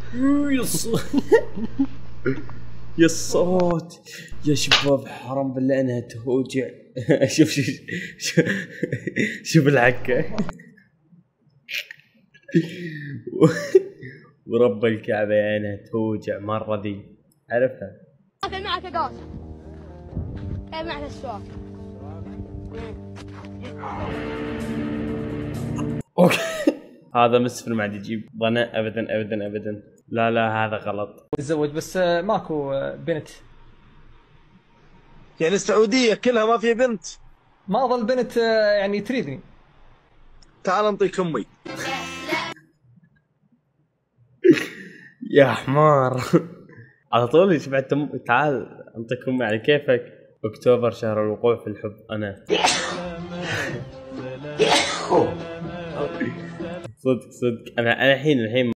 يا الصوت يا شباب، حرام بالله انها توجع. شوف شوف شوف, شوف العكة. ورب الكعبة يا انها توجع مرة ذي، عرفها. اكل معك قاص، كيف معك السواق؟ اوكي. هذا مسفر ما عاد يجيب ظنا ابدا ابدا ابدا. لا لا هذا غلط. تزوج بس ماكو بنت. يعني السعودية كلها ما في بنت؟ ما ظل بنت يعني تريدني. تعال انطيك امي. يا حمار. على طول ايش بعد تعال انطيك امي على كيفك. اكتوبر شهر الوقوع في الحب. انا صدق انا الحين